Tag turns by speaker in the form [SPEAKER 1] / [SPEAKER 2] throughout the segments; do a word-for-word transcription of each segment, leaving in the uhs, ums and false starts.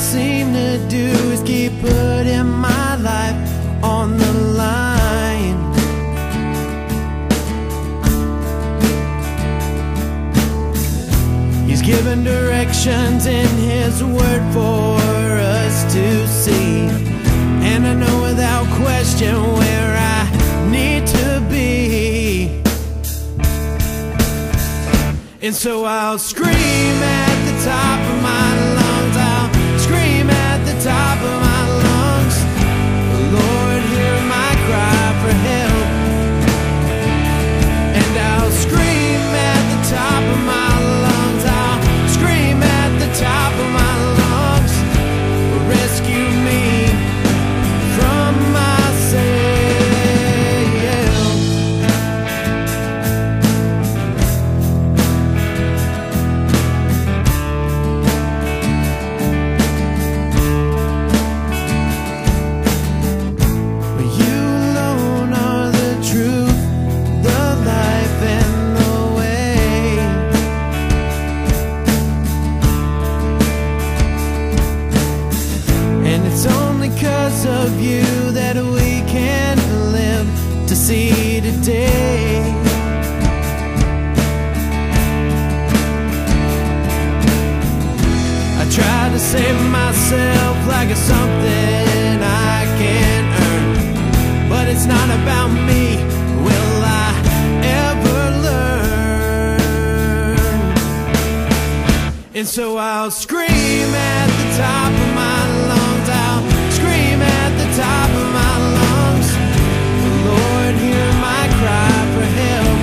[SPEAKER 1] seem to do is keep putting my life on the line. He's given directions in His word for us to see, and I know without question where I need to be. And so I'll scream at the top of my lungs, I'll scream at the top of my lungs, Lord, hear my cry for help. And I'll scream at the top of my lungs, I'll scream at the top of my lungs, rescue me from myself. You alone are the truth, the life and the way. And it's only 'cause of you that we can live to see today. I try to save myself like it's something I can't earn, but it's not about me. Will I ever learn? And so I'll scream at the top of my lungs, I'll scream at the top of my lungs, Lord, hear my cry for help.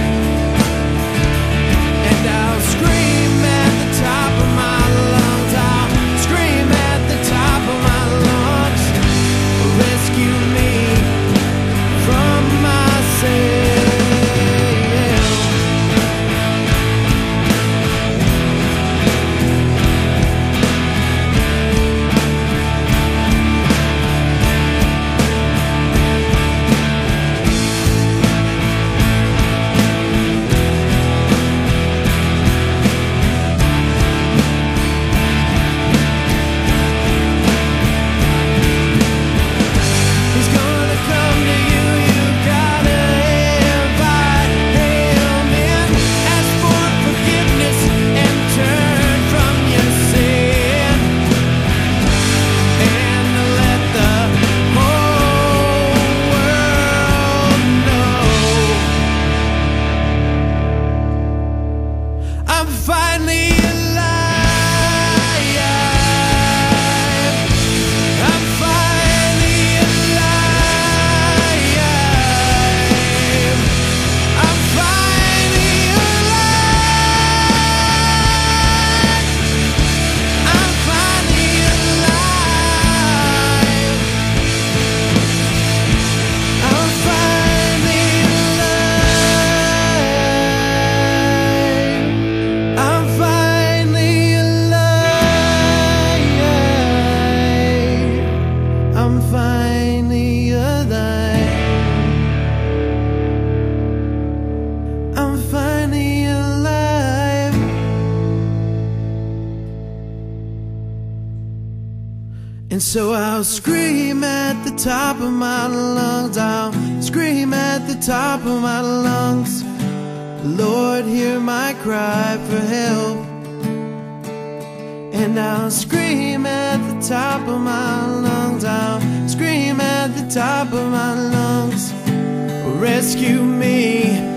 [SPEAKER 1] And I'll scream at the top of my lungs, I'll scream at the top of my lungs, rescue me from myself. He's gonna come to you, you've gotta invite Him in. Ask for forgiveness and turn from your sin, and let the whole world know I'm finally alive. I'm finally alive. I'm finally alive. I'm finally alive. I'm finally alive. I'm finally alive. I'm finally alive. I'm finally alive. And so I'll scream at the top of my lungs, I'll scream at the top of my lungs, Lord, hear my cry for help. And I'll scream at the top of my lungs, I'll scream at the top of my lungs, rescue me